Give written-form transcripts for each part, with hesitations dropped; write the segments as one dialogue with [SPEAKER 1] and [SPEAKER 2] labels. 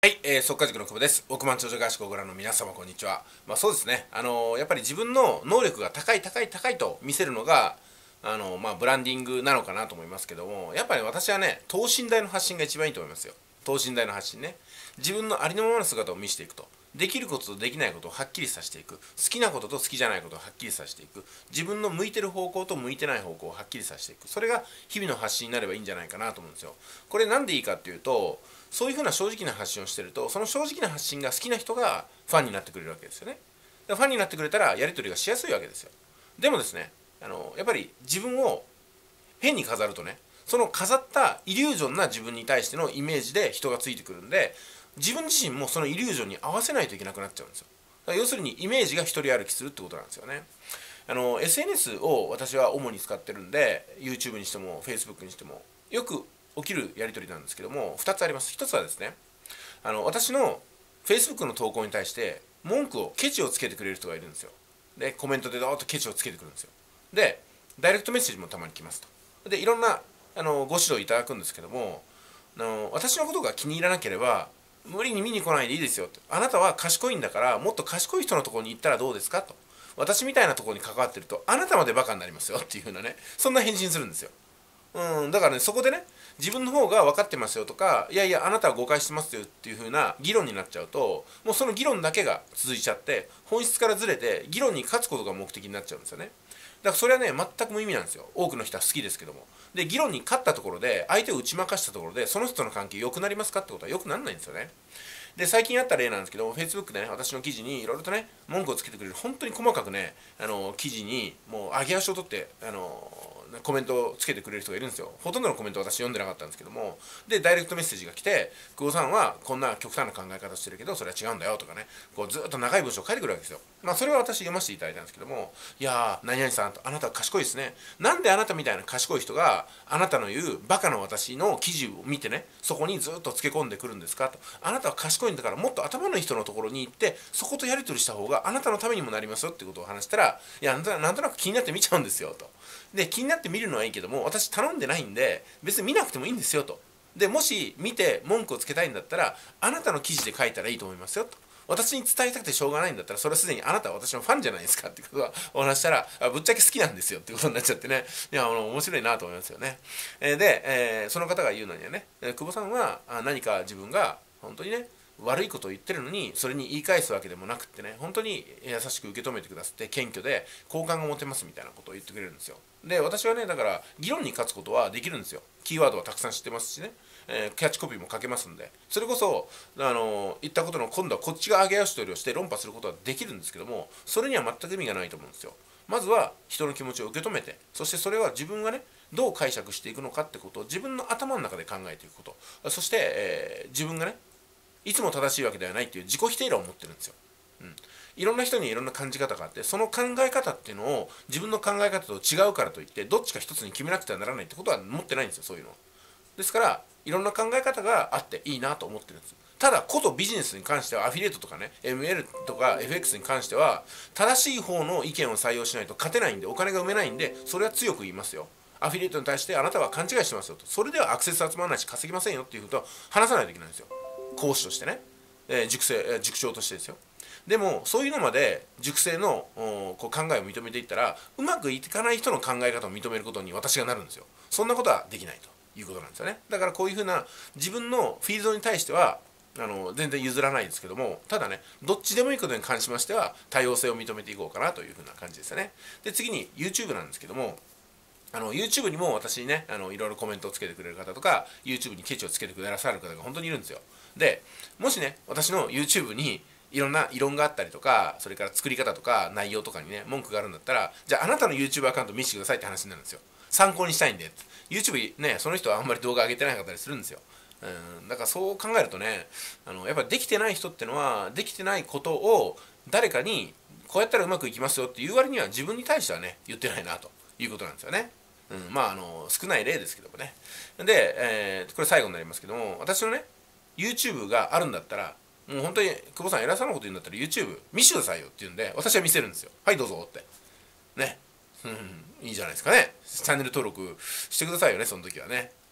[SPEAKER 1] はい、速稼塾の久保です。億万長者合宿をご覧の皆様、こんにちは。そうですね、やっぱり自分の能力が高いと見せるのが、ブランディングなのかなと思いますけども、やっぱり私はね、等身大の発信が一番いいと思いますよ。等身大の発信ね。自分のありのままの姿を見せていくと。できることとできないことをはっきりさせていく。好きなことと好きじゃないことをはっきりさせていく。自分の向いてる方向と向いてない方向をはっきりさせていく。それが日々の発信になればいいんじゃないかなと思うんですよ。これなんでいいかっていうと、そういうふうな正直な発信をしてると、その正直な発信が好きな人がファンになってくれるわけですよね。ファンになってくれたらやり取りがしやすいわけですよ。でもですね、やっぱり自分を変に飾るとね、その飾ったイリュージョンな自分に対してのイメージで人がついてくるんで、自分自身もそのイリュージョンに合わせないといけなくなっちゃうんですよ。要するにイメージが一人歩きするってことなんですよね。SNS を私は主に使ってるんで、 YouTube にしても Facebook にしてもよく起きるやり取りなんですけども、2つあります。1つはですね、私の Facebook の投稿に対して文句をケチをつけてくれる人がいるんですよ。でコメントでドーッとケチをつけてくるんですよ。でダイレクトメッセージもたまに来ますと。でいろんなご指導いただくんですけども、私のことが気に入らなければ無理に見に来ないでいいですよって。あなたは賢いんだからもっと賢い人のところに行ったらどうですかと。私みたいなところに関わってるとあなたまでバカになりますよっていう風なね、そんな返信するんですよ。だからね、そこでね、自分の方が分かってますよとか、いやいやあなたは誤解してますよっていう風な議論になっちゃうと、もうその議論だけが続いちゃって本質からずれて議論に勝つことが目的になっちゃうんですよね。だからそれはね、全く無意味なんですよ。多くの人は好きですけども。で議論に勝ったところで相手を打ち負かしたところでその人との関係良くなりますかってことは良くならないんですよね。で最近あった例なんですけど、 Facebook でね、私の記事にいろいろとね文句をつけてくれる、本当に細かくね、記事にもう上げ足を取ってコメントをつけてくれる人がいるんですよ。ほとんどのコメントを私読んでなかったんですけども、でダイレクトメッセージが来て、久保さんはこんな極端な考え方してるけどそれは違うんだよとかね、こうずっと長い文章を書いてくるわけですよ。それは私読ませていただいたんですけども、いやー何々さんと、あなたは賢いですね。なんであなたみたいな賢い人があなたの言うバカな私の記事を見てね、そこにずっとつけ込んでくるんですかと。あなたは賢いんだからもっと頭のいい人のところに行ってそことやり取りした方があなたのためにもなりますよっていうことを話したら、いやなんとなく気になって見ちゃうんですよと。で気になって見るのはいいけども私頼んでないんで別に見なくてもいいんですよと。でもし見て文句をつけたいんだったらあなたの記事で書いたらいいと思いますよと。私に伝えたくてしょうがないんだったらそれはすでにあなたは私のファンじゃないですかってことはお話したら、ぶっちゃけ好きなんですよってことになっちゃってね、いや面白いなと思いますよね。その方が言うのにはね、久保さんは何か自分が本当にね悪いことを言ってるのにそれに言い返すわけでもなくってね、本当に優しく受け止めてくださって謙虚で好感が持てますみたいなことを言ってくれるんですよ。で私はね、だから議論に勝つことはできるんですよ。キーワードはたくさん知ってますしね、キャッチコピーも書けますんで、それこそ言ったことの今度はこっちが上げ足取りをして論破することはできるんですけども、それには全く意味がないと思うんですよ。まずは人の気持ちを受け止めて、そしてそれは自分がねどう解釈していくのかってことを自分の頭の中で考えていくこと、そして、自分がねいつも正しいわけではないっていう自己否定論を持ってるんですよ。いろんな人にいろんな感じ方があって、その考え方っていうのを自分の考え方と違うからといってどっちか一つに決めなくてはならないってことは持ってないんですよ、そういうのは。ですからいろんな考え方があっていいなと思ってるんです。ただことビジネスに関してはアフィリエイトとかね ML とか FX に関しては正しい方の意見を採用しないと勝てないんで、お金が埋めないんで、それは強く言いますよ。アフィリエイトに対してあなたは勘違いしてますよと、それではアクセス集まらないし稼ぎませんよっていうことを話さないといけないんですよ、講師としてね、塾長としてですよ。でもそういうのまで熟成のこう考えを認めていったらうまくいかない人の考え方を認めることに私がなるんですよ。そんなことはできないということなんですよね。だからこういうふうな自分のフィールドに対しては全然譲らないですけども、ただねどっちでもいいことに関しましては多様性を認めていこうかなというふうな感じですよね。で次に YouTube なんですけども、YouTube にも私にねいろいろコメントをつけてくれる方とか YouTube にケチをつけてくださる方が本当にいるんですよ。でもしね私の YouTube にいろんな異論があったりとか、それから作り方とか内容とかにね文句があるんだったら、じゃああなたの YouTube アカウント見せてくださいって話になるんですよ。参考にしたいんで YouTube ね、その人はあんまり動画上げてなかったりするんですよ。だからそう考えるとね、やっぱりできてない人ってのはできてないことを誰かにこうやったらうまくいきますよっていう割には自分に対してはね言ってないなということなんですよね。少ない例ですけどもね。で、これ最後になりますけども、私のね YouTube があるんだったらもう本当に久保さん偉そうなこと言うんだったら YouTube 見せてくださいよって言うんで、私は見せるんですよ。はいどうぞってね。いいじゃないですかね。チャンネル登録してくださいよね、その時はね。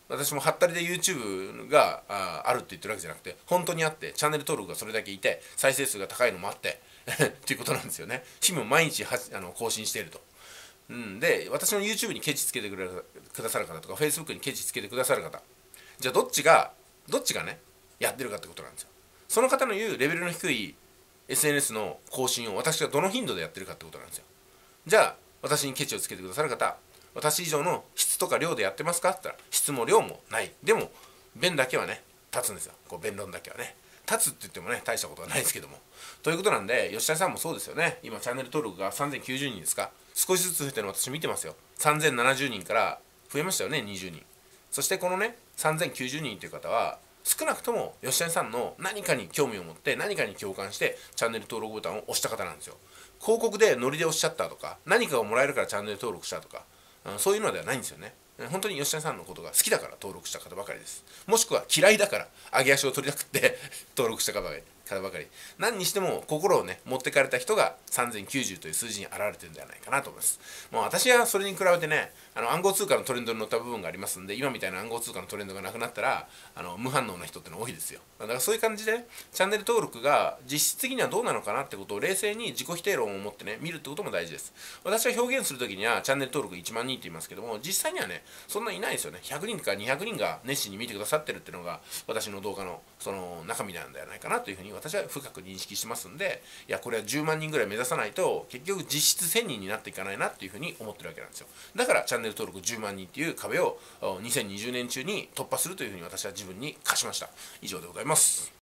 [SPEAKER 1] 私もハッタリで YouTube があるって言ってるわけじゃなくて、本当にあってチャンネル登録がそれだけいて再生数が高いのもあってっていうことなんですよね。日々毎日更新していると。で私の YouTube にケチつけてくださる方とか Facebook にケチつけてくださる方、じゃあどっちがねやってるかってことなんですよ。その方の言うレベルの低い SNS の更新を私がどの頻度でやってるかってことなんですよ。じゃあ私にケチをつけてくださる方、私以上の質とか量でやってますかって言ったら、質も量もない。でも弁だけはね立つんですよ。こう弁論だけはね立つって言ってもね大したことはないですけども、ということなんで吉谷さんもそうですよね。今チャンネル登録が3090人ですか、少しずつ増えてるの私見てますよ。3070人から増えましたよね、20人。そしてこのね3090人という方は少なくとも吉谷さんの何かに興味を持って何かに共感してチャンネル登録ボタンを押した方なんですよ。広告でノリで押しちゃったとか、何かをもらえるからチャンネル登録したとか、そういうのではないんですよね。本当に吉谷さんのことが好きだから登録した方ばかりです。もしくは嫌いだから上げ足を取りたくって登録した方ばかり。何にしても心をね持ってかれた人が3090という数字に現れてるんではないかなと思います。もう私はそれに比べてね、暗号通貨のトレンドに乗った部分がありますんで、今みたいな暗号通貨のトレンドがなくなったら無反応な人っての多いですよ。だからそういう感じで、チャンネル登録が実質的にはどうなのかなってことを冷静に自己否定論を持ってね見るってことも大事です。私は表現するときにはチャンネル登録1万人って言いますけども、実際にはねそんなにいないですよね。100人か200人が熱心に見てくださってるっていうのが私の動画のその中身なんではないかなというふうに私は深く認識してますんで、いやこれは10万人ぐらい目指さないと結局実質1000人になっていかないなっていうふうに思ってるわけなんですよ。だからチャンネル登録10万人っていう壁を2020年中に突破するというふうに私は自分に課しました。以上でございます。